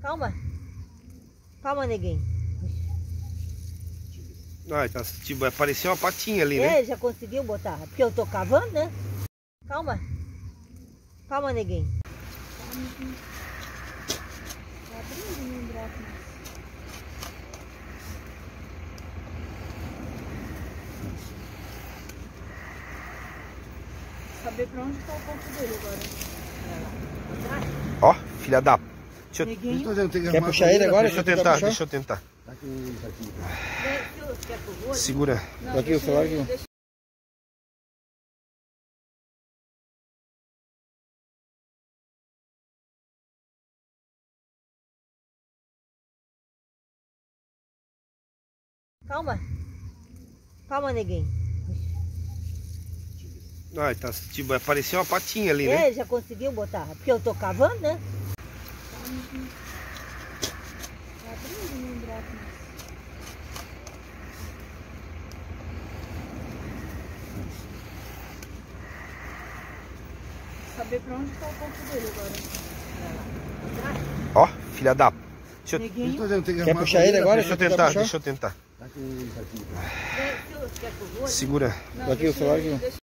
Calma. Calma, neguinho. Ah, tá, tipo, apareceu uma patinha ali, né? É, já conseguiu botar. Porque eu tô cavando, né? Calma. Calma, neguinho. Tá abrindo um buraco. Saber pra onde tá o ponto dele agora. Ó, filha da... Deixa eu... Neguinho. Quer puxar ele agora? Deixa eu tentar, deixa eu tentar. Quer que eu vou? Segura. Não, Aqui o celular aqui. deixa- Calma. Calma, neguinho. Ah, tá, tipo, apareceu uma patinha ali, né? É, já conseguiu botar. Porque eu tô cavando, né? Tá abrindo um buraco. Saber pra onde tá o ponto dele agora. Ó, filha da... Deixa eu... Neguinho. Quer puxar ele agora? Deixa eu tentar, deixa eu tentar. Quer que eu vou? Segura. Não, Aqui o celular aqui. deixa-